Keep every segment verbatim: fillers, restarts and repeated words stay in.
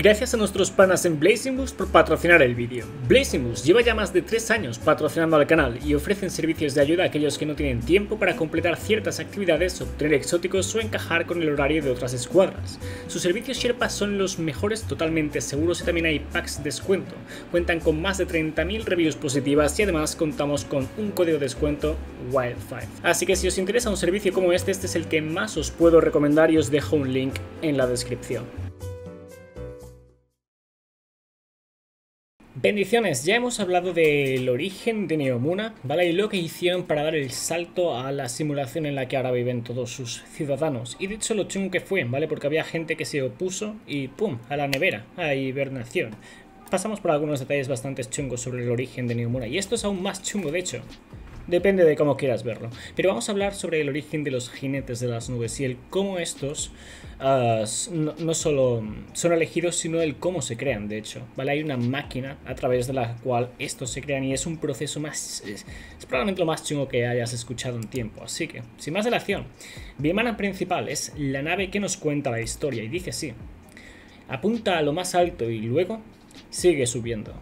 Gracias a nuestros panas en Blazing Boost por patrocinar el vídeo. Blazing Boost lleva ya más de tres años patrocinando al canal y ofrecen servicios de ayuda a aquellos que no tienen tiempo para completar ciertas actividades, obtener exóticos o encajar con el horario de otras escuadras. Sus servicios Sherpa son los mejores, totalmente seguros, y también hay packs de descuento. Cuentan con más de treinta mil reviews positivas y además contamos con un código de descuento Wild cinco. Así que si os interesa un servicio como este, este es el que más os puedo recomendar y os dejo un link en la descripción. Bendiciones, ya hemos hablado del origen de Neomuna, ¿vale? Y lo que hicieron para dar el salto a la simulación en la que ahora viven todos sus ciudadanos. Y de hecho lo chungo que fue, ¿vale? Porque había gente que se opuso y ¡pum! A la nevera, a hibernación. Pasamos por algunos detalles bastante chungos sobre el origen de Neomuna. Y esto es aún más chungo, de hecho. Depende de cómo quieras verlo. Pero vamos a hablar sobre el origen de los jinetes de las nubes y el cómo estos uh, no, no solo son elegidos, sino el cómo se crean, de hecho. ¿Vale? Hay una máquina a través de la cual estos se crean y es un proceso más... Es, es probablemente lo más chungo que hayas escuchado en tiempo. Así que, sin más dilación, Vimana principal es la nave que nos cuenta la historia y dice así: apunta a lo más alto y luego sigue subiendo.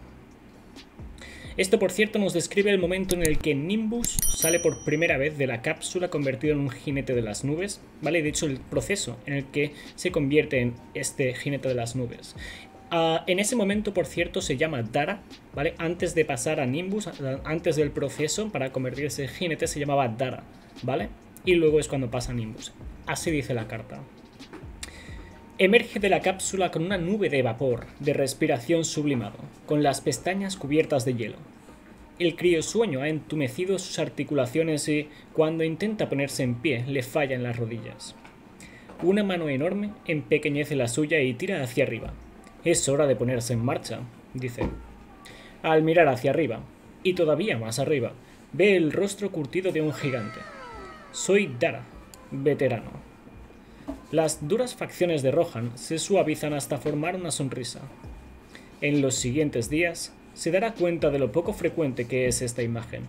Esto, por cierto, nos describe el momento en el que Nimbus sale por primera vez de la cápsula convertido en un jinete de las nubes, ¿vale? De hecho, el proceso en el que se convierte en este jinete de las nubes. Uh, en ese momento, por cierto, se llama Dara, ¿vale? Antes de pasar a Nimbus, antes del proceso para convertirse en jinete, se llamaba Dara, ¿vale? Y luego es cuando pasa a Nimbus. Así dice la carta. Emerge de la cápsula con una nube de vapor, de respiración sublimado, con las pestañas cubiertas de hielo. El criosueño ha entumecido sus articulaciones y, cuando intenta ponerse en pie, le falla en las rodillas. Una mano enorme empequeñece la suya y tira hacia arriba. Es hora de ponerse en marcha, dice. Al mirar hacia arriba, y todavía más arriba, ve el rostro curtido de un gigante. Soy Dara, veterano. Las duras facciones de Rohan se suavizan hasta formar una sonrisa. En los siguientes días se dará cuenta de lo poco frecuente que es esta imagen.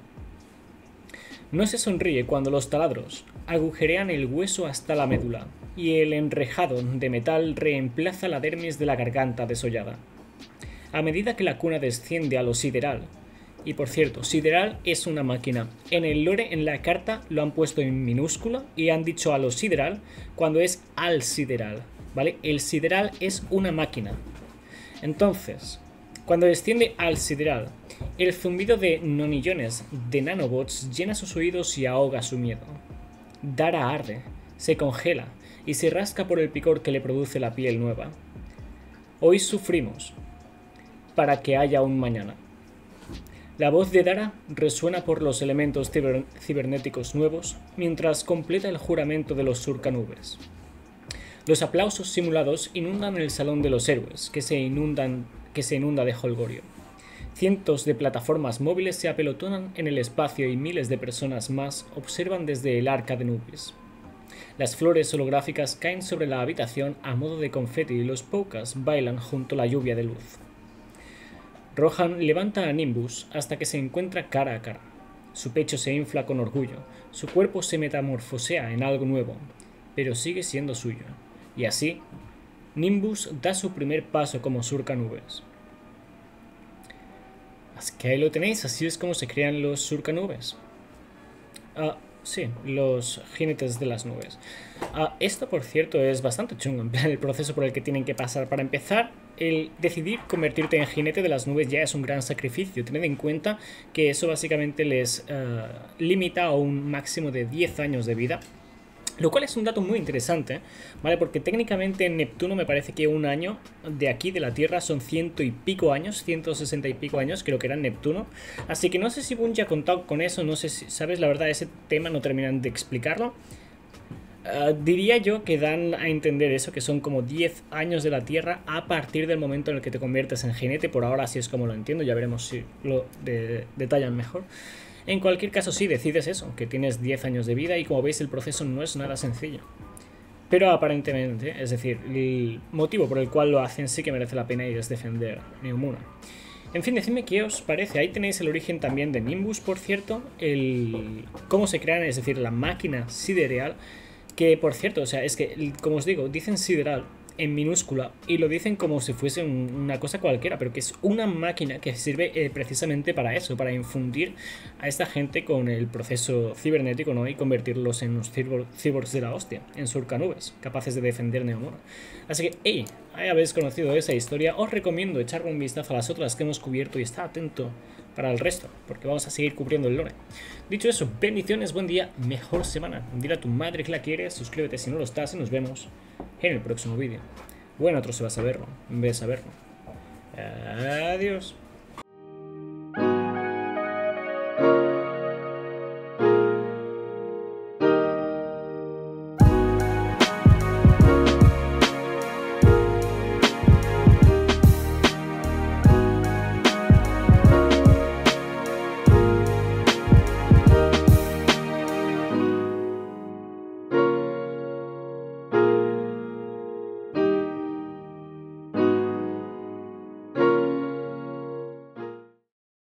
No se sonríe cuando los taladros agujerean el hueso hasta la médula y el enrejado de metal reemplaza la dermis de la garganta desollada. A medida que la cuna desciende a lo sideral, y por cierto, sideral es una máquina. En el lore, en la carta, lo han puesto en minúscula y han dicho a lo sideral cuando es al sideral, ¿vale? El sideral es una máquina. Entonces, cuando desciende al sideral, el zumbido de nonillones de nanobots llena sus oídos y ahoga su miedo. Dara arde, se congela y se rasca por el picor que le produce la piel nueva. Hoy sufrimos para que haya un mañana. La voz de Dara resuena por los elementos ciber cibernéticos nuevos mientras completa el juramento de los surcanubes. Los aplausos simulados inundan el salón de los héroes, que se, inundan, que se inunda de jolgorio. Cientos de plataformas móviles se apelotonan en el espacio y miles de personas más observan desde el arca de nubes. Las flores holográficas caen sobre la habitación a modo de confeti y los Poukas bailan junto a la lluvia de luz. Rohan levanta a Nimbus hasta que se encuentra cara a cara. Su pecho se infla con orgullo, su cuerpo se metamorfosea en algo nuevo, pero sigue siendo suyo. Y así, Nimbus da su primer paso como surcanubes. Así que ahí lo tenéis, así es como se crean los surcanubes. Ah, sí, los jinetes de las nubes. Ah, esto, por cierto, es bastante chungo, en plan el proceso por el que tienen que pasar. Para empezar, el decidir convertirte en jinete de las nubes ya es un gran sacrificio. Tened en cuenta que eso básicamente les uh, limita a un máximo de diez años de vida. Lo cual es un dato muy interesante, ¿vale? Porque técnicamente en Neptuno me parece que un año de aquí, de la Tierra, son ciento y pico años, ciento sesenta y pico años, creo que era en Neptuno. Así que no sé si Bungie ha contado con eso, no sé si, ¿sabes? La verdad, ese tema no terminan de explicarlo. Uh, diría yo que dan a entender eso, que son como diez años de la Tierra a partir del momento en el que te conviertes en jinete. Por ahora así es como lo entiendo, ya veremos si lo de, detallan mejor. En cualquier caso, sí, decides eso, que tienes diez años de vida y como veis el proceso no es nada sencillo. Pero aparentemente, es decir, el motivo por el cual lo hacen sí que merece la pena y es defender Neomuna. En fin, decidme qué os parece. Ahí tenéis el origen también de Nimbus, por cierto, el cómo se crean, es decir, la máquina sidereal. Que, por cierto, o sea, es que, como os digo, dicen sideral en minúscula y lo dicen como si fuese un, una cosa cualquiera, pero que es una máquina que sirve eh, precisamente para eso, para infundir a esta gente con el proceso cibernético, ¿no? Y convertirlos en unos cyborgs de la hostia, en surcanubes, capaces de defender Neomuna. Así que, hey, ahí habéis conocido esa historia, os recomiendo echarle un vistazo a las otras que hemos cubierto y estar atento para el resto, porque vamos a seguir cubriendo el lore. Dicho eso, bendiciones, buen día, mejor semana. Dile a tu madre que la quieres, suscríbete si no lo estás y nos vemos en el próximo vídeo. Bueno, otro se va a saberlo, en vez de saberlo. Adiós.